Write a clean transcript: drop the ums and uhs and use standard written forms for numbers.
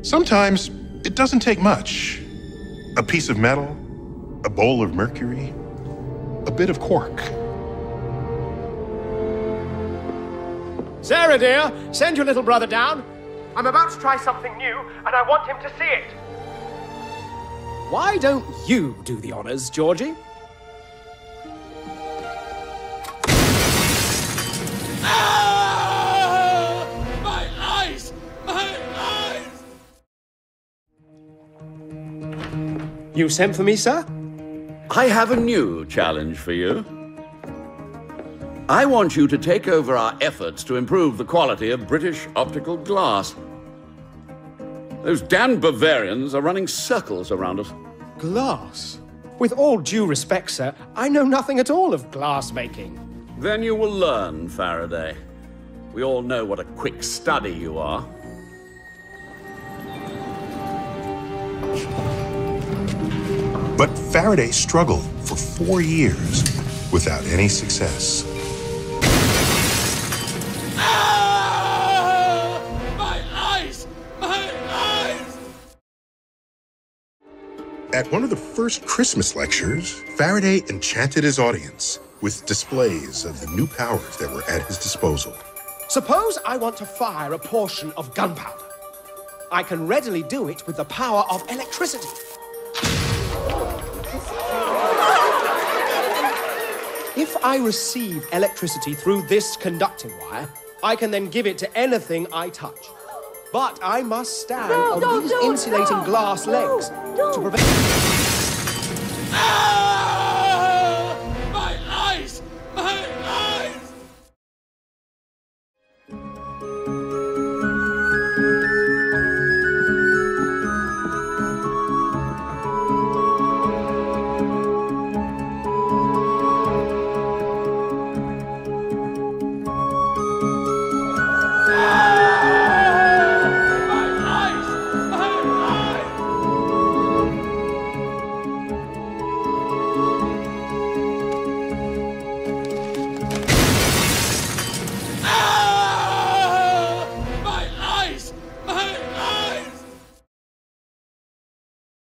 Sometimes it doesn't take much. A piece of metal, a bowl of mercury, a bit of cork. Sarah, dear, send your little brother down. I'm about to try something new, and I want him to see it. Why don't you do the honors, Georgie? Ah! My eyes! My eyes! You sent for me, sir? I have a new challenge for you. I want you to take over our efforts to improve the quality of British optical glass. Those damned Bavarians are running circles around us. Glass? With all due respect, sir, I know nothing at all of glass making. Then you will learn, Faraday. We all know what a quick study you are. But Faraday struggled for 4 years without any success. Ah! My eyes! My eyes! At one of the first Christmas lectures, Faraday enchanted his audience with displays of the new powers that were at his disposal. Suppose I want to fire a portion of gunpowder. I can readily do it with the power of electricity. If I receive electricity through this conducting wire, I can then give it to anything I touch. But I must stand on these insulating glass legs to prevent... Ah!